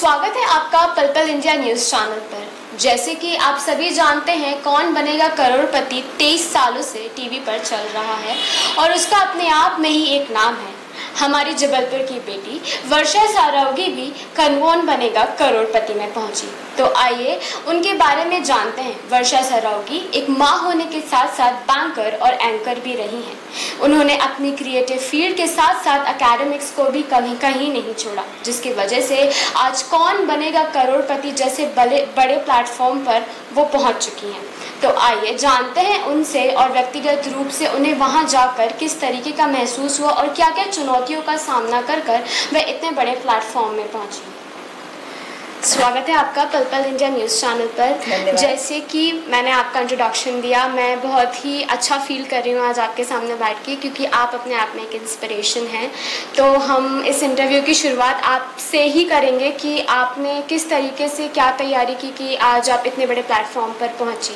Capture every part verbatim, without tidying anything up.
स्वागत है आपका पल पल इंडिया न्यूज़ चैनल पर। जैसे कि आप सभी जानते हैं, कौन बनेगा करोड़पति तेईस सालों से टीवी पर चल रहा है और उसका अपने आप में ही एक नाम है। हमारी जबलपुर की बेटी वर्षा सारौगी भी कौन बनेगा करोड़पति में पहुंची। तो आइए उनके बारे में जानते हैं। वर्षा सारौगी एक मां होने के साथ साथ बैंकर और एंकर भी रही हैं। उन्होंने अपनी क्रिएटिव फील्ड के साथ साथ एकेडमिक्स को भी कहीं कहीं नहीं छोड़ा, जिसकी वजह से आज कौन बनेगा करोड़पति जैसे बड़े बड़े प्लेटफॉर्म पर वो पहुंच चुकी हैं। तो आइए जानते हैं उनसे और व्यक्तिगत रूप से उन्हें वहां जाकर किस तरीके का महसूस हुआ और क्या क्या चुनौतियों का सामना कर कर वह इतने बड़े प्लेटफॉर्म में पहुंची। स्वागत है आपका पल पल इंडिया न्यूज़ चैनल पर। जैसे कि मैंने आपका इंट्रोडक्शन दिया, मैं बहुत ही अच्छा फील कर रही हूँ आज आपके सामने बैठ के, क्योंकि आप अपने आप में एक इंस्पिरेशन हैं। तो हम इस इंटरव्यू की शुरुआत आपसे ही करेंगे कि आपने किस तरीके से क्या तैयारी की कि आज आप इतने बड़े प्लेटफॉर्म पर पहुँची।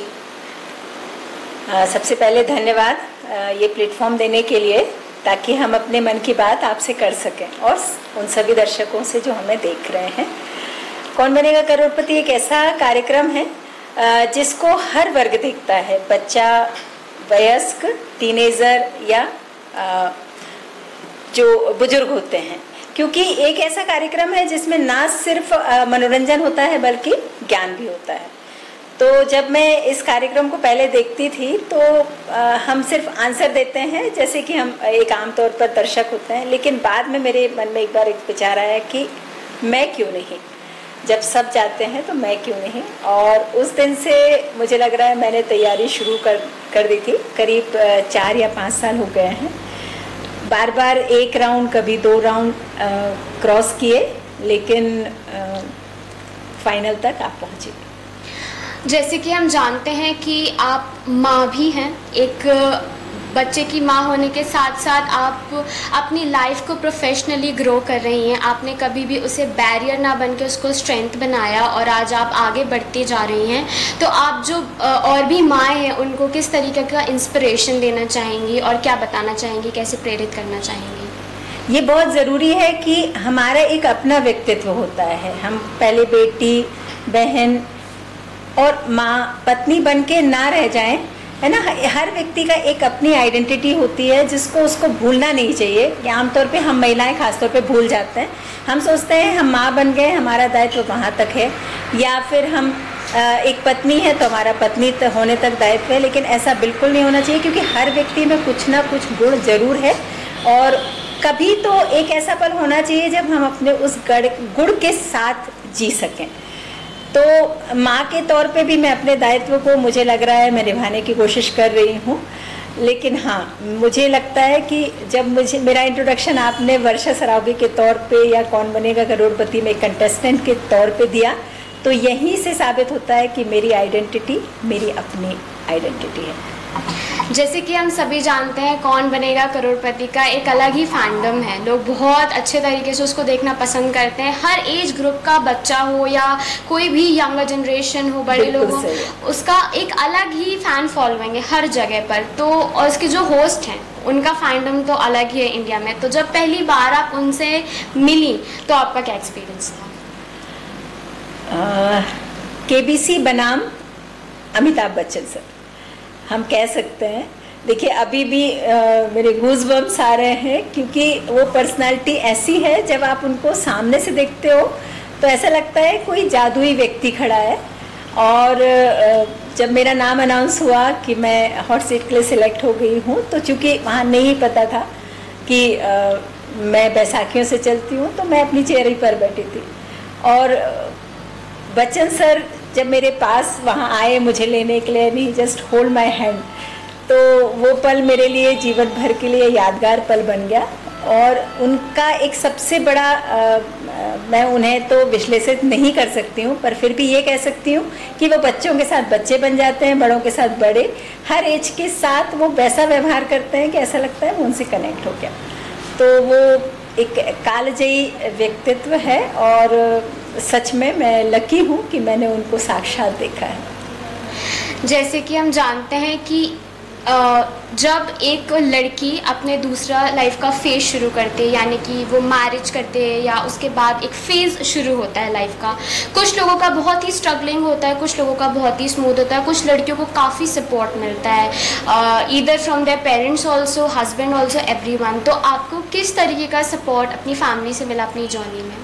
सबसे पहले धन्यवाद ये प्लेटफॉर्म देने के लिए, ताकि हम अपने मन की बात आपसे कर सकें और उन सभी दर्शकों से जो हमें देख रहे हैं। कौन बनेगा करोड़पति एक ऐसा कार्यक्रम है जिसको हर वर्ग देखता है, बच्चा, वयस्क, टीनेजर या जो बुजुर्ग होते हैं, क्योंकि एक ऐसा कार्यक्रम है जिसमें ना सिर्फ मनोरंजन होता है बल्कि ज्ञान भी होता है। तो जब मैं इस कार्यक्रम को पहले देखती थी तो आ, हम सिर्फ आंसर देते हैं जैसे कि हम एक आमतौर पर दर्शक होते हैं, लेकिन बाद में मेरे मन में एक बार एक विचार आया कि मैं क्यों नहीं, जब सब जाते हैं तो मैं क्यों नहीं। और उस दिन से मुझे लग रहा है मैंने तैयारी शुरू कर कर दी थी। करीब चार या पाँच साल हो गए हैं, बार बार एक राउंड कभी दो राउंड क्रॉस किए, लेकिन आ, फाइनल तक आप पहुँचे। जैसे कि हम जानते हैं कि आप माँ भी हैं, एक बच्चे की माँ होने के साथ साथ आप अपनी लाइफ को प्रोफेशनली ग्रो कर रही हैं। आपने कभी भी उसे बैरियर ना बन के उसको स्ट्रेंथ बनाया और आज आप आगे बढ़ती जा रही हैं। तो आप जो और भी माएँ हैं उनको किस तरीके का इंस्पिरेशन देना चाहेंगी और क्या बताना चाहेंगी, कैसे प्रेरित करना चाहेंगी? ये बहुत ज़रूरी है कि हमारा एक अपना व्यक्तित्व होता है। हम पहले बेटी, बहन और माँ, पत्नी बन के ना रह जाएं, है ना। हर व्यक्ति का एक अपनी आइडेंटिटी होती है जिसको उसको भूलना नहीं चाहिए। आमतौर पे हम महिलाएं खासतौर पे भूल जाते हैं। हम सोचते हैं हम माँ बन गए, हमारा दायित्व वहाँ तक है, या फिर हम एक पत्नी है तो हमारा पत्नी होने तक दायित्व है, लेकिन ऐसा बिल्कुल नहीं होना चाहिए, क्योंकि हर व्यक्ति में कुछ ना कुछ गुण जरूर है। और कभी तो एक ऐसा पल होना चाहिए जब हम अपने उस गुण के साथ जी सकें। तो माँ के तौर पे भी मैं अपने दायित्व को, मुझे लग रहा है, मैं निभाने की कोशिश कर रही हूँ। लेकिन हाँ, मुझे लगता है कि जब मुझे मेरा इंट्रोडक्शन आपने वर्षा सारौगी के तौर पे या कौन बनेगा करोड़पति में कंटेस्टेंट के तौर पे दिया, तो यहीं से साबित होता है कि मेरी आइडेंटिटी मेरी अपनी आइडेंटिटी है। जैसे कि हम सभी जानते हैं, कौन बनेगा करोड़पति का एक अलग ही फैंडम है। लोग बहुत अच्छे तरीके से उसको देखना पसंद करते हैं। हर एज ग्रुप का बच्चा हो या कोई भी यंगर जनरेशन हो, बड़े लोग हो, उसका एक अलग ही फैन फॉलोइंग है हर जगह पर। तो और उसके जो होस्ट हैं उनका फैंडम तो अलग ही है इंडिया में। तो जब पहली बार आप उनसे मिली तो आपका क्या एक्सपीरियंस था? केबीसी बनाम अमिताभ बच्चन सर, हम कह सकते हैं। देखिए, अभी भी आ, मेरे गूज़बम्स आ रहे हैं, क्योंकि वो पर्सनालिटी ऐसी है, जब आप उनको सामने से देखते हो तो ऐसा लगता है कोई जादुई व्यक्ति खड़ा है। और आ, जब मेरा नाम अनाउंस हुआ कि मैं हॉट सीट के लिए सिलेक्ट हो गई हूँ, तो चूँकि वहाँ नहीं पता था कि आ, मैं बैसाखियों से चलती हूँ, तो मैं अपनी चेयर पर बैठी थी। और बच्चन सर जब मेरे पास वहाँ आए मुझे लेने के लिए, नहीं जस्ट होल्ड माय हैंड, तो वो पल मेरे लिए जीवन भर के लिए यादगार पल बन गया। और उनका एक सबसे बड़ा आ, मैं उन्हें तो विश्लेषित नहीं कर सकती हूँ, पर फिर भी ये कह सकती हूँ कि वो बच्चों के साथ बच्चे बन जाते हैं, बड़ों के साथ बड़े, हर एज के साथ वो वैसा व्यवहार करते हैं कि ऐसा लगता है वो उनसे कनेक्ट हो गया। तो वो एक कालजयी व्यक्तित्व है और सच में मैं लकी हूँ कि मैंने उनको साक्षात देखा है। जैसे कि हम जानते हैं कि जब एक लड़की अपने दूसरा लाइफ का फेज़ शुरू करती है, यानी कि वो मैरिज करते हैं या उसके बाद एक फ़ेज़ शुरू होता है लाइफ का, कुछ लोगों का बहुत ही स्ट्रगलिंग होता है, कुछ लोगों का बहुत ही स्मूथ होता है, कुछ लड़कियों को काफ़ी सपोर्ट मिलता है either from their parents also, husband also, everyone. तो आपको किस तरीके का सपोर्ट अपनी फैमिली से मिला अपनी जर्नी में?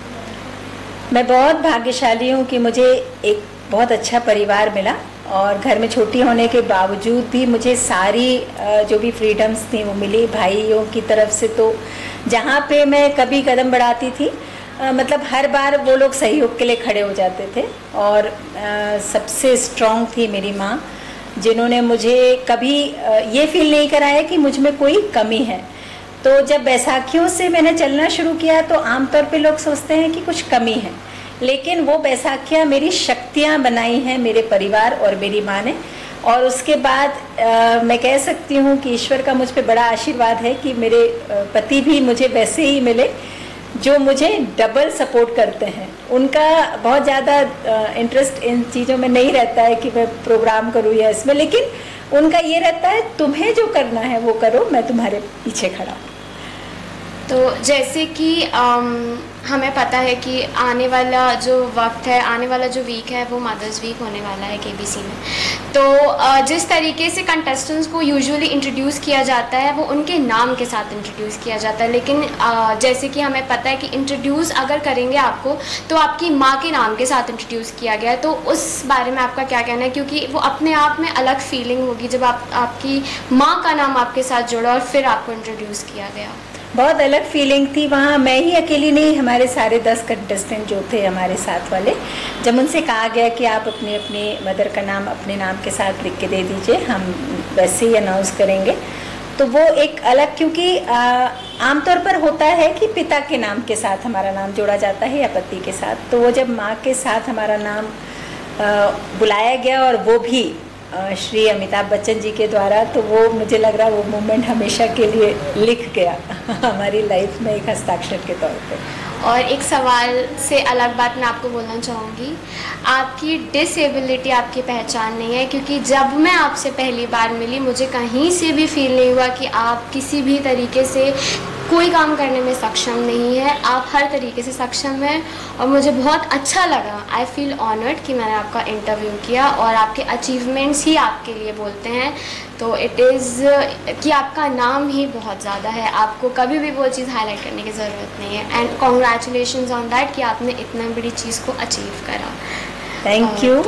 मैं बहुत भाग्यशाली हूँ कि मुझे एक बहुत अच्छा परिवार मिला और घर में छोटी होने के बावजूद भी मुझे सारी जो भी फ्रीडम्स थी वो मिली भाइयों की तरफ से। तो जहाँ पे मैं कभी कदम बढ़ाती थी, आ, मतलब हर बार वो लोग सहयोग के लिए खड़े हो जाते थे। और आ, सबसे स्ट्रॉन्ग थी मेरी माँ, जिन्होंने मुझे कभी आ, ये फील नहीं कराया कि मुझ में कोई कमी है। तो जब बैसाखियों से मैंने चलना शुरू किया तो आमतौर पे लोग सोचते हैं कि कुछ कमी है, लेकिन वो बैसाखियाँ मेरी शक्तियाँ बनाई हैं मेरे परिवार और मेरी माँ ने। और उसके बाद आ, मैं कह सकती हूँ कि ईश्वर का मुझ पे बड़ा आशीर्वाद है कि मेरे पति भी मुझे वैसे ही मिले जो मुझे डबल सपोर्ट करते हैं। उनका बहुत ज़्यादा इंटरेस्ट इन चीज़ों में नहीं रहता है कि मैं प्रोग्राम करूँ या इसमें, लेकिन उनका ये रहता है तुम्हें जो करना है वो करो, मैं तुम्हारे पीछे खड़ा हूँ। तो जैसे कि आम, हमें पता है कि आने वाला जो वक्त है, आने वाला जो वीक है वो मदर्स वीक होने वाला है केबीसी में। तो जिस तरीके से कंटेस्टेंट्स को यूजुअली इंट्रोड्यूस किया जाता है वो उनके नाम के साथ इंट्रोड्यूस किया जाता है, लेकिन जैसे कि हमें पता है कि इंट्रोड्यूस अगर करेंगे आपको तो आपकी माँ के नाम के साथ इंट्रोड्यूस किया गया है। तो उस बारे में आपका क्या कहना है, क्योंकि वो अपने आप में अलग फीलिंग होगी जब आप आपकी माँ का नाम आपके साथ जुड़ा और फिर आपको इंट्रोड्यूस किया गया? बहुत अलग फीलिंग थी। वहाँ मैं ही अकेली नहीं, हमारे सारे दस कंटेस्टेंट जो थे हमारे साथ वाले, जब उनसे कहा गया कि आप अपनी अपनी मदर का नाम अपने नाम के साथ लिख के दे दीजिए, हम वैसे ही अनाउंस करेंगे, तो वो एक अलग, क्योंकि आमतौर पर होता है कि पिता के नाम के साथ हमारा नाम जोड़ा जाता है या पति के साथ। तो वो जब माँ के साथ हमारा नाम आ, बुलाया गया और वो भी श्री अमिताभ बच्चन जी के द्वारा, तो वो मुझे लग रहा है वो मोमेंट हमेशा के लिए लिख गया हमारी लाइफ में एक हस्ताक्षर के तौर पे। और एक सवाल से अलग बात मैं आपको बोलना चाहूँगी, आपकी डिसेबिलिटी आपकी पहचान नहीं है, क्योंकि जब मैं आपसे पहली बार मिली मुझे कहीं से भी फील नहीं हुआ कि आप किसी भी तरीके से कोई काम करने में सक्षम नहीं है। आप हर तरीके से सक्षम हैं और मुझे बहुत अच्छा लगा। आई फील ऑनर्ड कि मैंने आपका इंटरव्यू किया और आपके अचीवमेंट्स ही आपके लिए बोलते हैं। तो इट इज़ कि आपका नाम ही बहुत ज़्यादा है, आपको कभी भी वो चीज़ हाईलाइट करने की ज़रूरत नहीं है। एंड कॉन्ग्रेचुलेशंस ऑन दैट कि आपने इतना बड़ी चीज़ को अचीव करा। Thank you.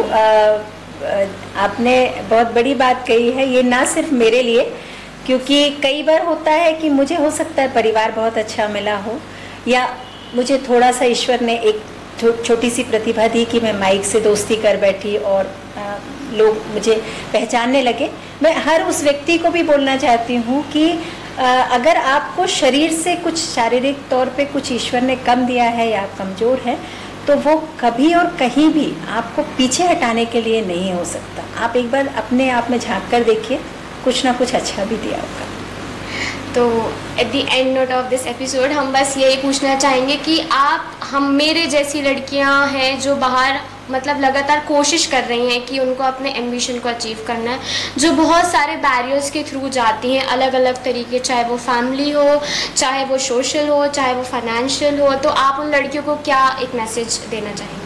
आपने बहुत बड़ी बात कही है, ये ना सिर्फ मेरे लिए, क्योंकि कई बार होता है कि मुझे हो सकता है परिवार बहुत अच्छा मिला हो, या मुझे थोड़ा सा ईश्वर ने एक छो, छोटी सी प्रतिभा दी कि मैं माइक से दोस्ती कर बैठी और आ, लोग मुझे पहचानने लगे। मैं हर उस व्यक्ति को भी बोलना चाहती हूँ कि आ, अगर आपको शरीर से कुछ शारीरिक तौर पे कुछ ईश्वर ने कम दिया है या आप कमज़ोर हैं, तो वो कभी और कहीं भी आपको पीछे हटाने के लिए नहीं हो सकता। आप एक बार अपने आप में झांक कर देखिए, कुछ ना कुछ अच्छा भी दिया होगा। तो at the end note of this episode हम बस यही पूछना चाहेंगे कि आप, हम मेरे जैसी लड़कियां हैं जो बाहर मतलब लगातार कोशिश कर रही हैं कि उनको अपने एम्बिशन को अचीव करना है, जो बहुत सारे बैरियर्स के थ्रू जाती हैं अलग अलग तरीके, चाहे वो फैमिली हो, चाहे वो सोशल हो, चाहे वो फाइनेंशियल हो, तो आप उन लड़कियों को क्या एक मैसेज देना चाहेंगे?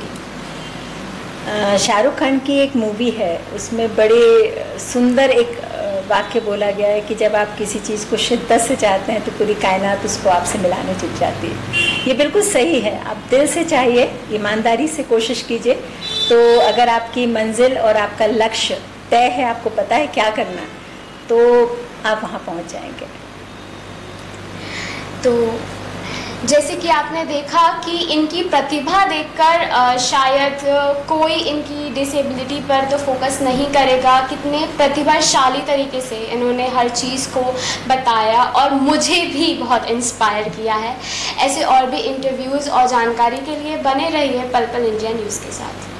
शाहरुख खान की एक मूवी है, उसमें बड़े सुंदर एक वाक्य बोला गया है कि जब आप किसी चीज़ को शिद्दत से चाहते हैं तो पूरी कायनात उसको आपसे मिलाने जुट जाती है। ये बिल्कुल सही है। आप दिल से चाहिए, ईमानदारी से कोशिश कीजिए, तो अगर आपकी मंजिल और आपका लक्ष्य तय है, आपको पता है क्या करना, तो आप वहाँ पहुँच जाएंगे। तो जैसे कि आपने देखा कि इनकी प्रतिभा देखकर शायद कोई इनकी डिसेबिलिटी पर तो फोकस नहीं करेगा, कितने प्रतिभाशाली तरीके से इन्होंने हर चीज़ को बताया और मुझे भी बहुत इंस्पायर किया है। ऐसे और भी इंटरव्यूज़ और जानकारी के लिए बने रहिए पल पल इंडिया न्यूज़ के साथ।